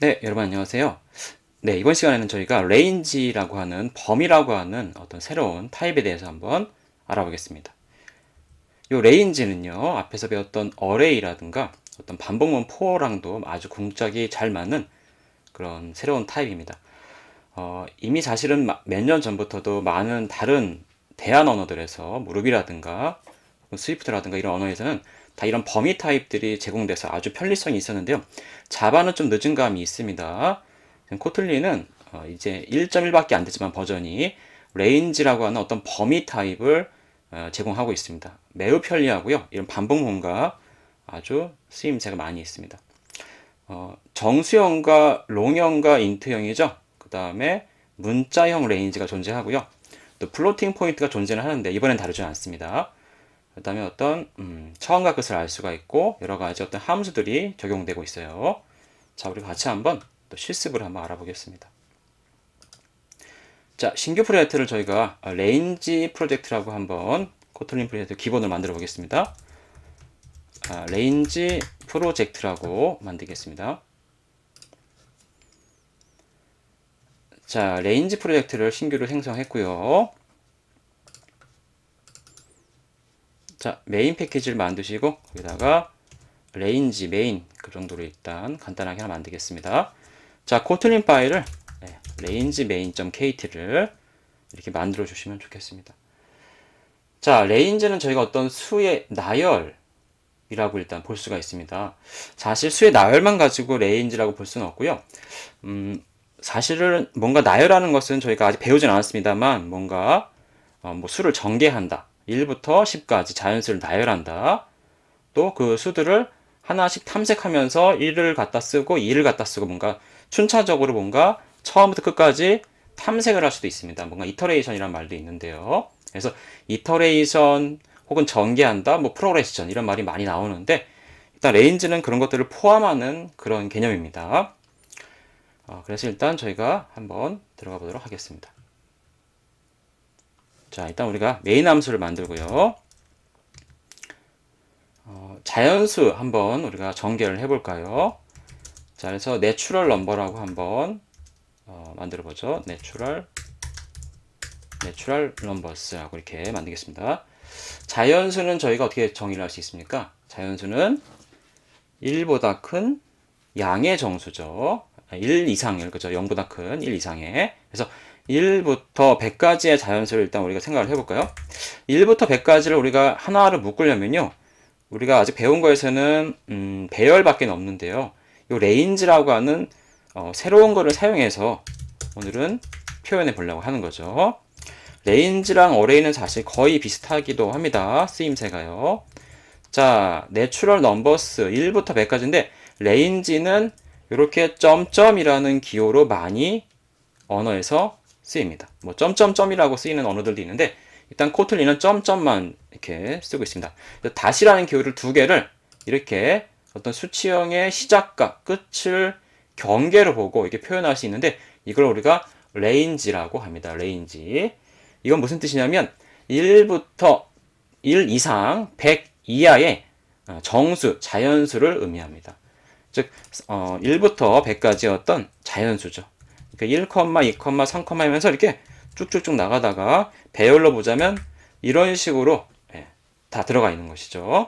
네, 여러분 안녕하세요. 네, 이번 시간에는 저희가 레인지라고 하는 범위라고 하는 어떤 새로운 타입에 대해서 한번 알아보겠습니다. 이 레인지는요, 앞에서 배웠던 어레이라든가 어떤 반복문 포어랑도 아주 궁짝이 잘 맞는 그런 새로운 타입입니다. 이미 사실은 몇 년 전부터도 많은 다른 대안 언어들에서 무룹이라든가 스위프트라든가 이런 언어에서는 다 이런 범위 타입들이 제공돼서 아주 편리성이 있었는데요. 자바는 좀 늦은 감이 있습니다. 코틀린은 이제 1.1밖에 안 되지만 버전이 레인지라고 하는 어떤 범위 타입을 제공하고 있습니다. 매우 편리하고요. 이런 반복문과 아주 쓰임새가 많이 있습니다. 정수형과 롱형과 인트형이죠. 그 다음에 문자형 레인지가 존재하고요. 또 플로팅 포인트가 존재는 하는데 이번엔 다르지 않습니다. 그 다음에 어떤 처음과 끝을 알 수가 있고 여러 가지 어떤 함수들이 적용되고 있어요. 자, 우리 같이 한번 또 실습을 한번 알아보겠습니다. 자, 신규 프로젝트를 저희가 레인지 프로젝트라고 한번 코틀린 프로젝트 기본을 만들어 보겠습니다. 레인지 프로젝트라고 만들겠습니다. 자, 레인지 프로젝트를 신규로 생성했고요. 자, 메인 패키지를 만드시고 거기다가 레인지 메인 그 정도로 일단 간단하게 하나 만들겠습니다. 자, 코틀린 파일을 range main.kt를 이렇게 만들어 주시면 좋겠습니다. 자, 레인지는 저희가 어떤 수의 나열이라고 일단 볼 수가 있습니다. 사실 수의 나열만 가지고 레인지라고 볼 수는 없고요. 사실은 뭔가 나열하는 것은 저희가 아직 배우진 않았습니다만 뭔가 뭐 수를 전개한다. 1부터 10까지 자연수를 나열한다. 또 그 수들을 하나씩 탐색하면서 1을 갖다 쓰고 2를 갖다 쓰고 뭔가 순차적으로 뭔가 처음부터 끝까지 탐색을 할 수도 있습니다. 뭔가 이터레이션이라는 말도 있는데요. 그래서 이터레이션 혹은 전개한다, 뭐 프로그레션 이런 말이 많이 나오는데 일단 레인지는 그런 것들을 포함하는 그런 개념입니다. 그래서 일단 저희가 한번 들어가 보도록 하겠습니다. 자, 일단 우리가 메인 함수를 만들고요. 자연수 한번 우리가 전개를 해볼까요? 자, 그래서 내추럴 넘버라고 한번 만들어 보죠. 내추럴 넘버스라고 이렇게 만들겠습니다. 자연수는 저희가 어떻게 정의를 할 수 있습니까? 자연수는 1보다 큰 양의 정수죠. 1 이상의, 그죠? 0보다 큰 1 이상의. 그래서 1부터 100까지의 자연수를 일단 우리가 생각을 해볼까요? 1부터 100까지를 우리가 하나로 묶으려면요. 우리가 아직 배운 거에서는 배열밖에 없는데요. 이 레인지라고 하는 새로운 거를 사용해서 오늘은 표현해 보려고 하는 거죠. 레인지랑 어레이는 사실 거의 비슷하기도 합니다. 쓰임새가요. 자, 내추럴 넘버스 1부터 100까지인데 레인지는 이렇게 점점이라는 기호로 많이 언어에서 쓰입니다. 뭐 점점점이라고 쓰이는 언어들도 있는데 일단 코틀린은 점점만 이렇게 쓰고 있습니다. 다시라는 기호를 두 개를 이렇게 어떤 수치형의 시작과 끝을 경계로 보고 이렇게 표현할 수 있는데 이걸 우리가 레인지라고 합니다. 레인지. 이건 무슨 뜻이냐면 1부터 1 이상 100 이하의 정수, 자연수를 의미합니다. 즉 1부터 100까지 어떤 자연수죠. 그러니까 1, 2, 3 하면서 이렇게 쭉쭉쭉 나가다가 배열로 보자면 이런 식으로 다 들어가 있는 것이죠.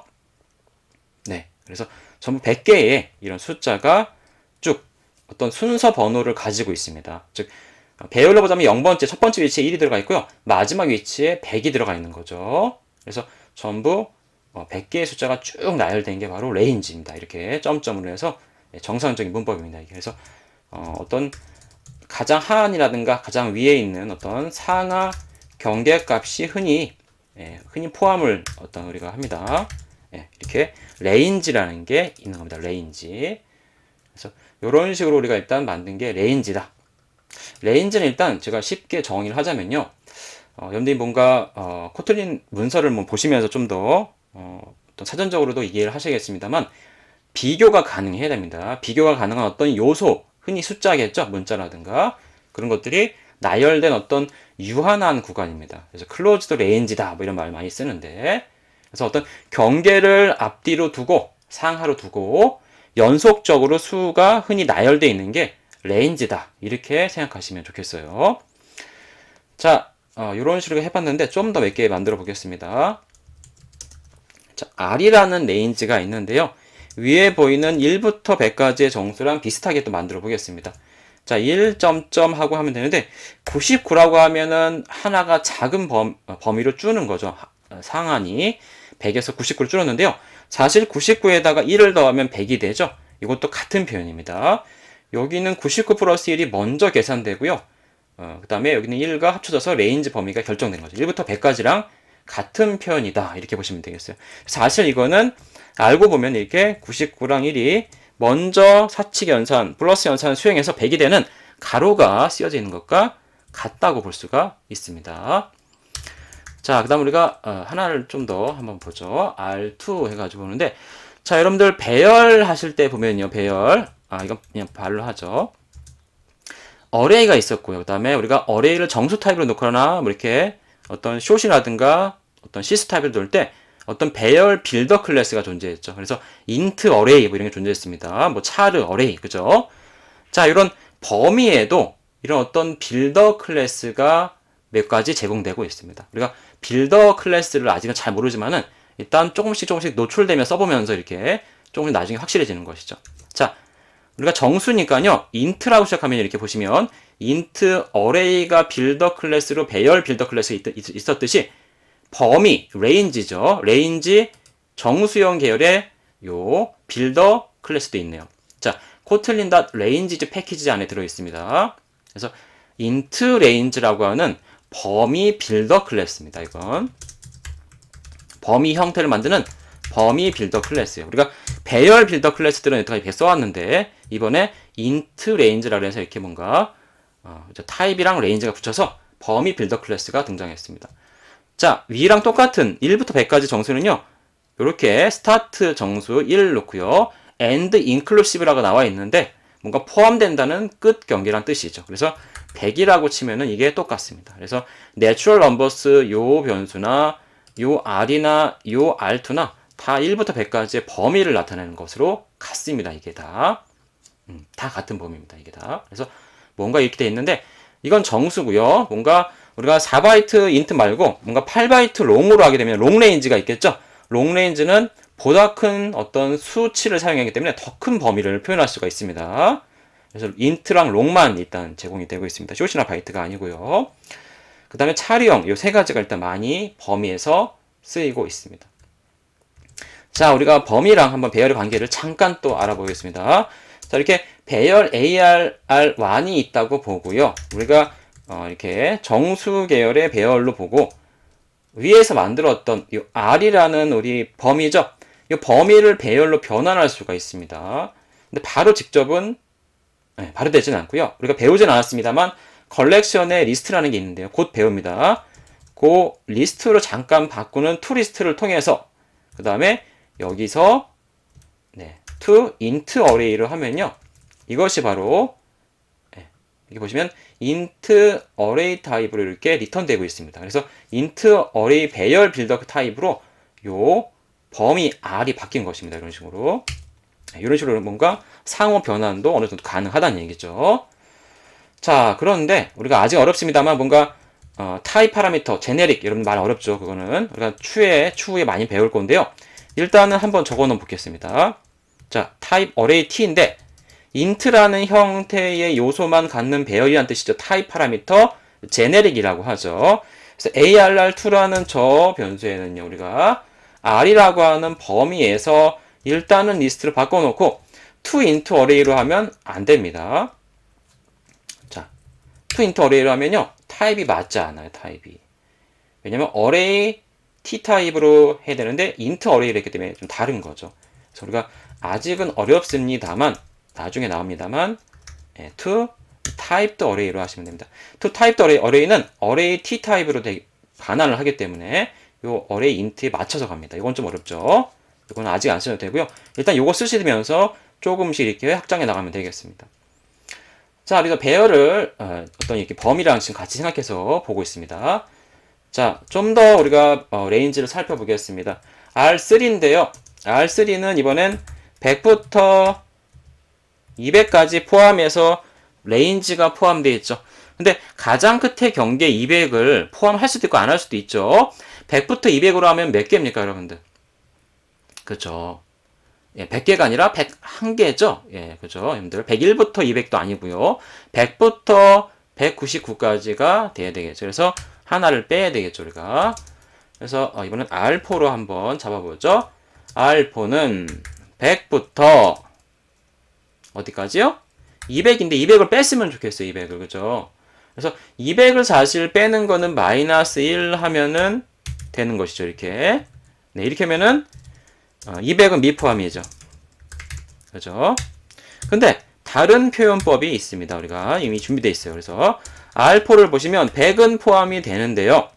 네, 그래서 전부 100개의 이런 숫자가 쭉 어떤 순서 번호를 가지고 있습니다. 즉 배열로 보자면 0번째, 첫 번째 위치에 1이 들어가 있고요. 마지막 위치에 100이 들어가 있는 거죠. 그래서 전부 100개의 숫자가 쭉 나열된 게 바로 레인지입니다. 이렇게 점점으로 해서 정상적인 문법입니다. 그래서 어떤 가장 하단이라든가 가장 위에 있는 어떤 상하 경계값이 흔히 포함을 우리가 합니다. 이렇게 레인지라는 게 있는 겁니다. 레인지. 그래서 이런 식으로 우리가 일단 만든 게 레인지다. 레인지는 일단 제가 쉽게 정의를 하자면요. 여러분들이 뭔가 코틀린 문서를 보시면서 좀 더 사전적으로도 이해를 하셔야겠습니다만 비교가 가능해야 됩니다. 비교가 가능한 어떤 요소, 흔히 숫자겠죠. 문자라든가 그런 것들이 나열된 어떤 유한한 구간입니다. 그래서 클로즈드 레인지다 뭐 이런 말 많이 쓰는데 그래서 어떤 경계를 앞뒤로 두고 상하로 두고 연속적으로 수가 흔히 나열되어 있는 게 레인지다. 이렇게 생각하시면 좋겠어요. 자, 이런 식으로 해봤는데 좀 더 몇 개 만들어 보겠습니다. 자, R이라는 레인지가 있는데요. 위에 보이는 1부터 100까지의 정수랑 비슷하게 또 만들어 보겠습니다. 자, 1 점점 하고 하면 되는데 99라고 하면은 하나가 작은 범위로 줄는 거죠. 상한이 100에서 99로 줄었는데요. 사실 99에다가 1을 더하면 100이 되죠. 이것도 같은 표현입니다. 여기는 99 플러스 1이 먼저 계산되고요. 그 다음에 여기는 1과 합쳐져서 레인지 범위가 결정된 거죠. 1부터 100까지랑 같은 표현이다. 이렇게 보시면 되겠어요. 사실 이거는 알고 보면 이렇게 99랑 1이 먼저 사칙 연산, 플러스 연산을 수행해서 100이 되는 가로가 쓰여져 있는 것과 같다고 볼 수가 있습니다. 자, 그 다음 우리가 하나를 좀 더 한번 보죠. R2 해가지고 보는데, 자, 여러분들 배열하실 때 보면요, 배열. 이건 그냥 발로 하죠. 어레이가 있었고요. 그 다음에 우리가 어레이를 정수 타입으로 놓거나 뭐 이렇게 어떤 숏이라든가 어떤 시스 타입을 놓을 때 어떤 배열 빌더 클래스가 존재했죠. 그래서 인트 어레이 뭐 이런 게 존재했습니다. 뭐 차르 어레이, 그죠? 자, 이런 범위에도 이런 어떤 빌더 클래스가 몇 가지 제공되고 있습니다. 우리가 빌더 클래스를 아직은 잘 모르지만은 일단 조금씩 노출되면 써보면서 이렇게 조금 나중에 확실해지는 것이죠. 자, 우리가 정수니까요. 인트라고 시작하면 이렇게 보시면 인트 어레이가 빌더 클래스로 배열 빌더 클래스 있었듯이 범위, 레인지죠. 레인지 정수형 계열의 요 빌더 클래스도 있네요. 자, kotlin.ranges 패키지 안에 들어있습니다. 그래서 int range라고 하는 범위 빌더 클래스입니다. 이건 범위 형태를 만드는 범위 빌더 클래스예요. 우리가 배열 빌더 클래스들은 여태까지 이렇게 써왔는데 이번에 int range라고 해서 이렇게 뭔가 타입이랑 레인지가 붙여서 범위 빌더 클래스가 등장했습니다. 자, 위랑 똑같은 1부터 100까지 정수는요. 이렇게 스타트 정수 1을 놓고요. and inclusive라고 나와 있는데 뭔가 포함된다는 끝 경계란 뜻이죠. 그래서 100이라고 치면은 이게 똑같습니다. 그래서 natural numbers 요 변수나 요 r이나 요 r2나 다 1부터 100까지의 범위를 나타내는 것으로 같습니다. 이게 다 같은 범위입니다. 이게 다. 그래서 뭔가 이렇게 돼 있는데 이건 정수고요. 뭔가 우리가 4바이트 인트 말고 뭔가 8바이트 롱으로 하게 되면 롱레인지가 있겠죠. 롱레인지는 보다 큰 어떤 수치를 사용하기 때문에 더 큰 범위를 표현할 수가 있습니다. 그래서 인트랑 롱만 일단 제공이 되고 있습니다. 숏이나 바이트가 아니고요. 그 다음에 차리형 이 세 가지가 일단 많이 범위에서 쓰이고 있습니다. 자, 우리가 범위랑 한번 배열의 관계를 잠깐 또 알아보겠습니다. 자, 이렇게 배열 ARR1이 있다고 보고요. 우리가 이렇게 정수 계열의 배열로 보고 위에서 만들었던 이 R이라는 우리 범위죠. 이 범위를 배열로 변환할 수가 있습니다. 근데 바로 직접은 바로 되지는 않고요. 우리가 배우진 않았습니다만 컬렉션의 리스트라는 게 있는데요. 곧 배웁니다. 그 리스트로 잠깐 바꾸는 toList를 통해서 그 다음에 여기서 to int array를 하면요. 이것이 바로 여기 보시면 int array 타입으로 이렇게 리턴되고 있습니다. 그래서 int array 배열 빌더 타입으로 요 범위 R이 바뀐 것입니다. 이런 식으로. 이런 식으로 뭔가 상호 변환도 어느 정도 가능하다는 얘기죠. 자, 그런데 우리가 아직 어렵습니다만 뭔가 타입 파라미터, 제네릭 여러분 말 어렵죠. 그거는 우리가 추후에 많이 배울 건데요. 일단은 한번 적어 놓어 보겠습니다. 자, 타입 array t인데 int라는 형태의 요소만 갖는 배열이란 뜻이죠. 타입 파라미터 제네릭이라고 하죠. 그래서 ARR2라는 저 변수에는요. 우리가 R이라고 하는 범위에서 일단은 리스트를 바꿔놓고 to int array로 하면 안 됩니다. 자, to int array로 하면요. 타입이 맞지 않아요. 타입이. 왜냐면 array t 타입으로 해야 되는데 int array를 했기 때문에 좀 다른 거죠. 그래서 우리가 아직은 어렵습니다만 나중에 나옵니다만 to typed array로 하시면 됩니다. to typed array는 array t 타입으로 반환을 하기 때문에 요 array int에 맞춰서 갑니다. 이건 좀 어렵죠. 이건 아직 안 쓰셔도 되고요. 일단 요거 쓰시면서 조금씩 이렇게 확장해 나가면 되겠습니다. 자, 그래서 배열을 어떤 이렇게 범위랑 지금 같이 생각해서 보고 있습니다. 자, 좀 더 우리가 레인지를 살펴보겠습니다. R3인데요. R3는 이번엔 100부터 200까지 포함해서 레인지가 포함되어 있죠. 근데 가장 끝에 경계 200을 포함할 수도 있고 안 할 수도 있죠. 100부터 200으로 하면 몇 개입니까, 여러분들? 그죠? 예, 100개가 아니라 101개죠. 예, 그죠? 여러분들 101부터 200도 아니고요. 100부터 199까지가 돼야 되겠죠. 그래서 하나를 빼야 되겠죠, 우리가. 그래서 이번엔 R4로 한번 잡아보죠. R4는 100부터 어디까지요? 200인데 200을 뺐으면 좋겠어요. 200을. 그죠? 그래서 200을 사실 빼는 거는 마이너스 1 하면은 되는 것이죠. 이렇게. 네, 이렇게 하면은 200은 미포함이죠. 그죠? 근데 다른 표현법이 있습니다. 우리가 이미 준비되어 있어요. 그래서 R4를 보시면 100은 포함이 되는데요.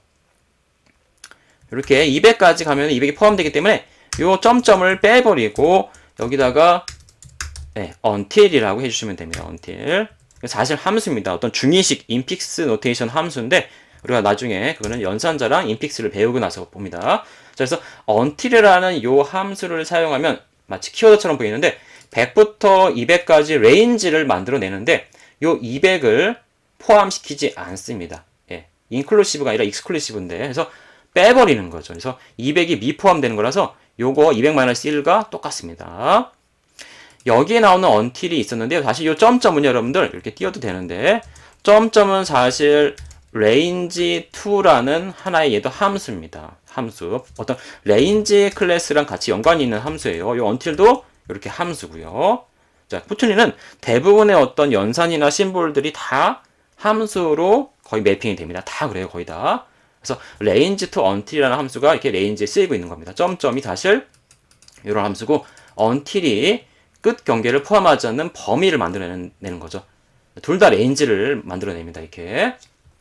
이렇게 200까지 가면 200이 포함되기 때문에 요 점점을 빼버리고 여기다가 네, until이라고 해주시면 됩니다. until. 사실 함수입니다. 어떤 중의식 인픽스 노테이션 함수인데 우리가 나중에 그거는 연산자랑 인픽스를 배우고 나서 봅니다. 그래서 until이라는 요 함수를 사용하면 마치 키워드처럼 보이는데 100부터 200까지 레인지를 만들어내는데 요 200을 포함시키지 않습니다. 예, 인클루시브가 아니라 익스클루시브인데 그래서 빼버리는 거죠. 그래서 200이 미포함되는 거라서 요거 200-1과 똑같습니다. 여기에 나오는 until이 있었는데요. 사실 요 점점은 여러분들 이렇게 띄워도 되는데 점점은 사실 range2라는 하나의 얘도 함수입니다. 함수. 어떤 range 클래스랑 같이 연관이 있는 함수예요. 요 until도 이렇게 함수고요. 자, 포트니는 대부분의 어떤 연산이나 심볼들이 다 함수로 거의 매핑이 됩니다. 다 그래요. 거의 다. 그래서 range to until이라는 함수가 이렇게 range에 쓰이고 있는 겁니다. 점점이 사실 이런 함수고 until이 끝 경계를 포함하지 않는 범위를 만들어내는 거죠. 둘 다 range를 만들어냅니다. 이렇게.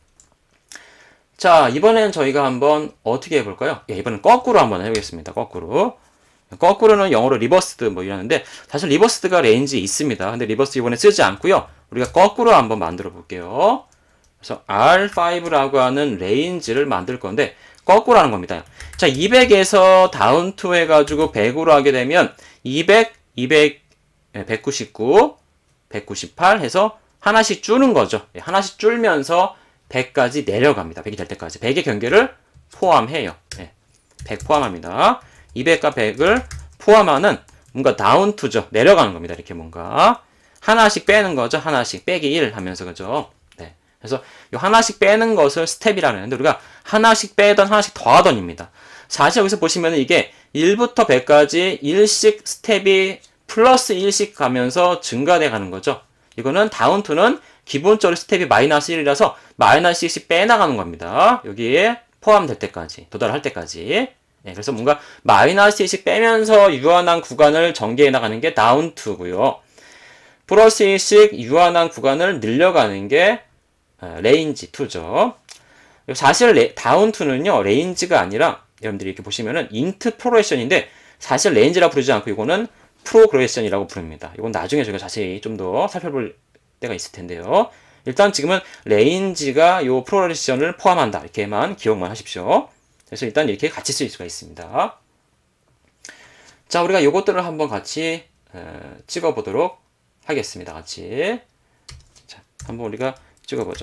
자, 이번엔 저희가 한번 어떻게 해볼까요? 예, 이번엔 거꾸로 한번 해보겠습니다. 거꾸로. 거꾸로는 영어로 리버스드 뭐 이러는데 사실 리버스드가 레인지에 있습니다. 근데 리버스 이번에 쓰지 않고요. 우리가 거꾸로 한번 만들어 볼게요. 그래서 R5라고 하는 레인지를 만들 건데 거꾸로 하는 겁니다. 자, 200에서 다운 투 해가지고 100으로 하게 되면 200, 200, 199, 198 해서 하나씩 줄는 거죠. 하나씩 줄면서 100까지 내려갑니다. 100이 될 때까지. 100의 경계를 포함해요. 100 포함합니다. 200과 100을 포함하는 뭔가 다운 투죠. 내려가는 겁니다. 이렇게 뭔가. 하나씩 빼는 거죠. 하나씩. 빼기 1 하면서, 그죠? 네. 그래서 이 하나씩 빼는 것을 스텝이라고 하는데 우리가 하나씩 빼던 하나씩 더하던입니다. 사실 여기서 보시면 이게 1부터 100까지 1씩 스텝이 플러스 1씩 가면서 증가돼 가는 거죠. 이거는 다운 투는 기본적으로 스텝이 마이너스 1이라서 마이너스 1씩 빼나가는 겁니다. 여기에 포함될 때까지, 도달할 때까지. 네, 그래서 뭔가 마이너스 1씩 빼면서 유한한 구간을 전개해 나가는 게 다운 투고요. 플러스 1씩 유한한 구간을 늘려가는 게 레인지 2죠. 사실 다운 투는요, 레인지가 아니라 여러분들이 이렇게 보시면은 인트 프로그레션인데 사실 레인지라고 부르지 않고 이거는 프로그레션이라고 부릅니다. 이건 나중에 저희가 자세히 좀 더 살펴볼 때가 있을 텐데요. 일단 지금은 레인지가 요 프로그레션을 포함한다. 이렇게만 기억만 하십시오. 그래서 일단 이렇게 같이 쓸 수가 있습니다. 자, 우리가 요것들을 한번 같이 찍어 보도록 하겠습니다. 같이. 자, 한번 우리가 찍어 보죠.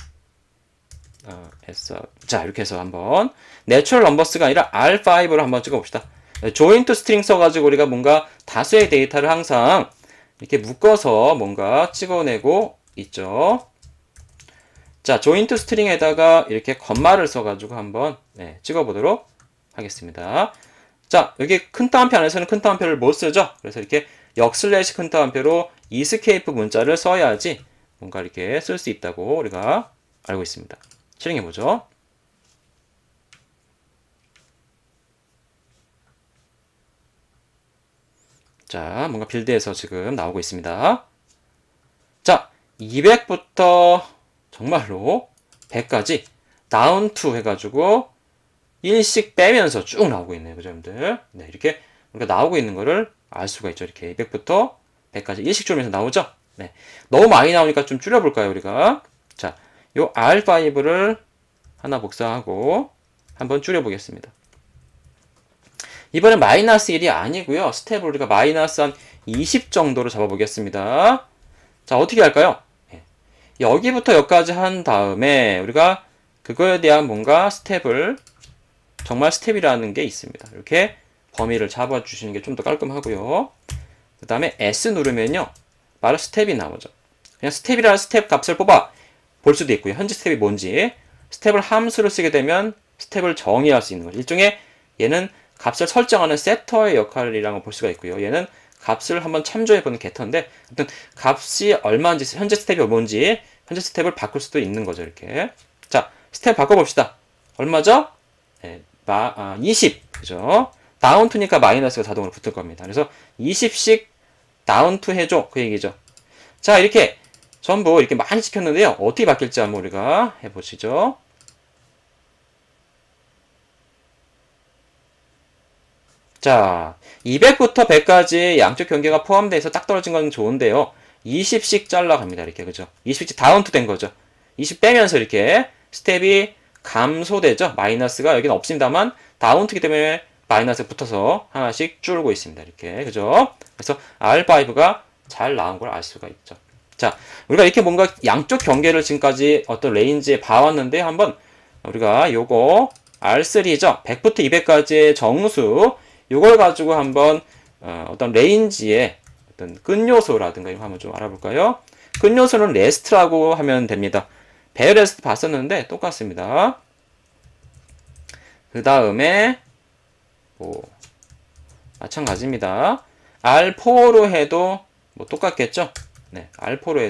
자, 이렇게 해서 한번 내추럴 넘버스가 아니라 R5로 한번 찍어 봅시다. 조인트 스트링 써가지고 우리가 뭔가 다수의 데이터를 항상 이렇게 묶어서 뭔가 찍어내고 있죠. 자, 조인트 스트링에다가 이렇게 컴마를 써가지고 한번 찍어보도록 하겠습니다. 자, 여기 큰 따옴표 안에서는 큰 따옴표를 못 쓰죠. 그래서 이렇게 역슬래시 큰 따옴표로 이스케이프 문자를 써야지 뭔가 이렇게 쓸 수 있다고 우리가 알고 있습니다. 실행해보죠. 자, 뭔가 빌드에서 지금 나오고 있습니다. 자, 200부터 정말로 100까지 다운 투 해가지고 1씩 빼면서 쭉 나오고 있네요. 그죠, 여러분들? 네, 이렇게 우리가 나오고 있는 거를 알 수가 있죠. 이렇게 200부터 100까지 1씩 줄면서 나오죠? 네. 너무 많이 나오니까 좀 줄여볼까요, 우리가? 자, 요 R5를 하나 복사하고 한번 줄여보겠습니다. 이번엔 마이너스 1이 아니고요. 스텝을 우리가 마이너스 한 20 정도로 잡아보겠습니다. 자, 어떻게 할까요? 여기부터 여기까지 한 다음에 우리가 그거에 대한 뭔가 스텝을, 정말 스텝이라는 게 있습니다. 이렇게 범위를 잡아주시는 게 좀 더 깔끔하고요. 그 다음에 S 누르면요, 바로 스텝이 나오죠. 그냥 스텝이라는 스텝 값을 뽑아 볼 수도 있고요. 현재 스텝이 뭔지, 스텝을 함수로 쓰게 되면 스텝을 정의할 수 있는 거죠. 일종의 얘는 값을 설정하는 세터의 역할이라고 볼 수가 있고요. 얘는 값을 한번 참조해보는 게터인데, 아무튼 값이 얼마인지, 현재 스텝이 뭔지, 현재 스텝을 바꿀 수도 있는 거죠. 이렇게. 자, 스텝 바꿔봅시다. 얼마죠? 네, 20. 그죠? 다운투니까 마이너스가 자동으로 붙을 겁니다. 그래서 20씩 다운투 해줘. 그 얘기죠. 자, 이렇게 전부 이렇게 많이 찍혔는데요. 어떻게 바뀔지 한번 우리가 해보시죠. 자, 200부터 100까지 양쪽 경계가 포함돼서 딱 떨어진 건 좋은데요. 20씩 잘라갑니다. 이렇게. 그죠? 20씩 다운투 된 거죠. 20 빼면서 이렇게 스텝이 감소되죠. 마이너스가 여기는 없습니다만 다운투기 때문에 마이너스 붙어서 하나씩 줄고 있습니다. 이렇게. 그죠? 그래서 R5가 잘 나온 걸 알 수가 있죠. 자, 우리가 이렇게 뭔가 양쪽 경계를 지금까지 어떤 레인지에 봐왔는데, 한번 우리가 요거 R3죠. 100부터 200까지의 정수, 요걸 가지고 한번 어떤 레인지의 어떤 끈 요소라든가 이런 거 한번 좀 알아볼까요? 끈 요소는 레스트라고 하면 됩니다. 배열 레스트 봤었는데 똑같습니다. 그 다음에 뭐 마찬가지입니다. R4로 해도 뭐 똑같겠죠? 네, R4로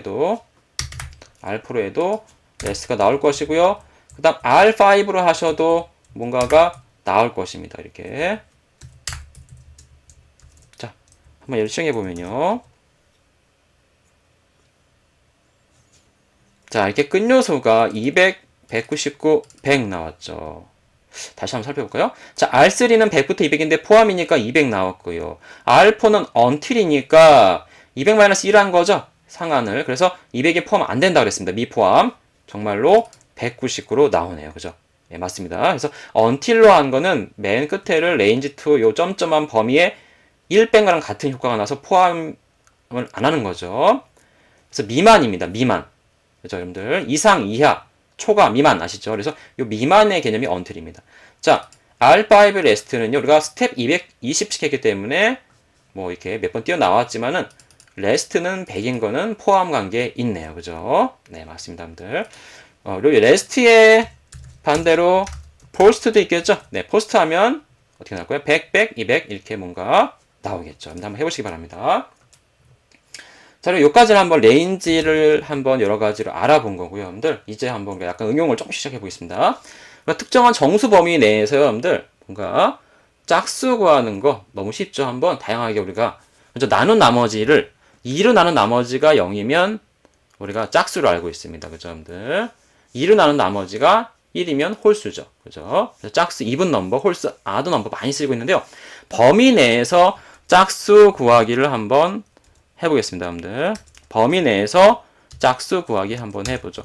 해도 레스트가 나올 것이고요. 그 다음 R5로 하셔도 뭔가가 나올 것입니다. 이렇게. 자, 한번 열심히 해보면요. 자, 이렇게 끈 요소가 200, 199, 100 나왔죠. 다시 한번 살펴볼까요? 자, R3는 100부터 200인데 포함이니까 200 나왔고요. R4는 until이니까 200-1한 거죠. 상한을. 그래서 200이 포함 안 된다 그랬습니다. 미포함. 정말로 199로 나오네요. 그죠? 예, 맞습니다. 그래서 until로 한 거는 맨 끝에를 range2 요 점점한 범위에 1 뺀 거랑 같은 효과가 나서 포함을 안 하는 거죠. 그래서 미만입니다. 미만. 그죠, 여러분들? 이상, 이하, 초과, 미만 아시죠? 그래서 이 미만의 개념이 until입니다. 자, R5 레스트는요, 우리가 스텝 220씩 했기 때문에 뭐 이렇게 몇 번 뛰어나왔지만은 레스트는 100인 거는 포함 관계에 있네요. 그죠? 네, 맞습니다, 여러분들. 그리고 레스트의 반대로 포스트도 있겠죠? 네, 포스트 하면 어떻게 나올까요? 100, 100, 200 이렇게 뭔가 나오겠죠. 한번 해보시기 바랍니다. 자, 그리고 여기까지는 한번 레인지를 한번 여러 가지로 알아본 거고요, 여러분들. 이제 한번 약간 응용을 조금씩 시작해 보겠습니다. 그러니까 특정한 정수 범위 내에서 여러분들 뭔가 짝수 구하는 거 너무 쉽죠. 한번 다양하게 우리가 먼저 나눈 나머지를 2로 나눈 나머지가 0이면 우리가 짝수로 알고 있습니다. 그죠, 여러분들? 2로 나눈 나머지가 1이면 홀수죠. 그죠? 그래서 짝수, even 넘버, 홀수, odd 넘버 많이 쓰고 있는데요. 범위 내에서 짝수 구하기를 한번 해보겠습니다, 여러분들. 범위 내에서 짝수 구하기 한번 해보죠.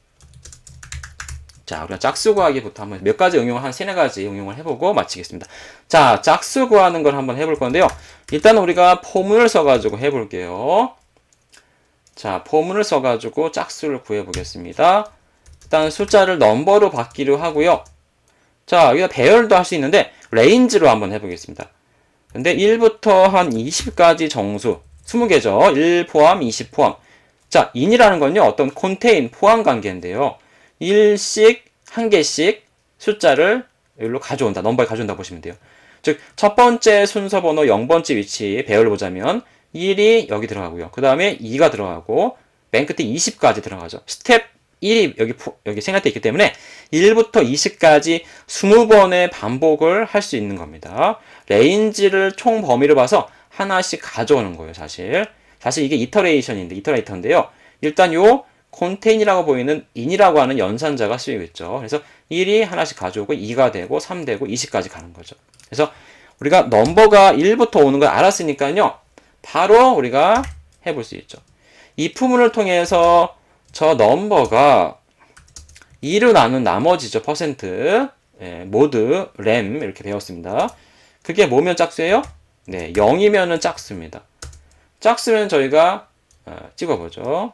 자, 우리가 짝수 구하기부터 한번 몇 가지 응용, 한 3-4가지 응용을 해보고 마치겠습니다. 자, 짝수 구하는 걸 한번 해볼 건데요. 일단 우리가 포문을 써가지고 해볼게요. 자, 포문을 써가지고 짝수를 구해보겠습니다. 일단 숫자를 넘버로 받기로 하고요. 자, 여기다 배열도 할 수 있는데 레인지로 한번 해보겠습니다. 근데 1부터 한 20까지 정수 20개죠. 1 포함, 20 포함. 자, in이라는 건요, 어떤 contain, 포함 관계인데요. 1씩, 한 개씩 숫자를 여기로 가져온다. 넘버에 가져온다 보시면 돼요. 즉, 첫 번째 순서 번호 0번째 위치 배열을 보자면 1이 여기 들어가고요. 그 다음에 2가 들어가고, 맨 끝에 20까지 들어가죠. 스텝 1이 여기 생략되어 있기 때문에 1부터 20까지 20번의 반복을 할 수 있는 겁니다. 레인지를 총 범위를 봐서 하나씩 가져오는 거예요, 사실. 사실 이게 이터레이터인데요. 일단 요 contain이라고 보이는 in이라고 하는 연산자가 쓰이겠죠. 그래서 1이 하나씩 가져오고 2가 되고 3 되고 20까지 가는 거죠. 그래서 우리가 넘버가 1부터 오는 걸 알았으니까요. 바로 우리가 해볼 수 있죠. 이 부분을 통해서 저 넘버가 2로 나눈 나머지죠. 퍼센트, 모드, 램 이렇게 배웠습니다. 그게 뭐면 짝수예요? 네, 0이면은 짝수입니다. 짝수는 저희가 찍어보죠.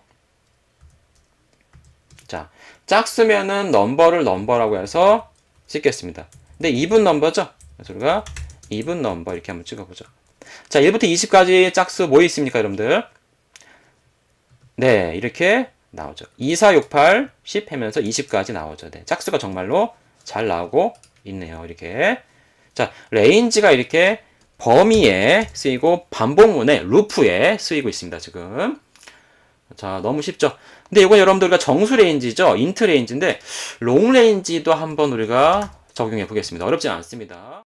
자, 짝수면은 넘버라고 해서 찍겠습니다. 근데 even 넘버죠? 그래서 우리가 even 넘버 이렇게 한번 찍어보죠. 자, 1부터 20까지 짝수 뭐 있습니까, 여러분들? 네, 이렇게 나오죠. 2, 4, 6, 8, 10 하면서 20까지 나오죠. 네, 짝수가 정말로 잘 나오고 있네요. 이렇게. 자, 레인지가 이렇게 범위에 쓰이고 반복문에 루프에 쓰이고 있습니다. 지금. 자, 너무 쉽죠? 근데 이건 여러분들과 정수 레인지죠? 인트 레인지인데 롱 레인지도 한번 우리가 적용해 보겠습니다. 어렵지 않습니다.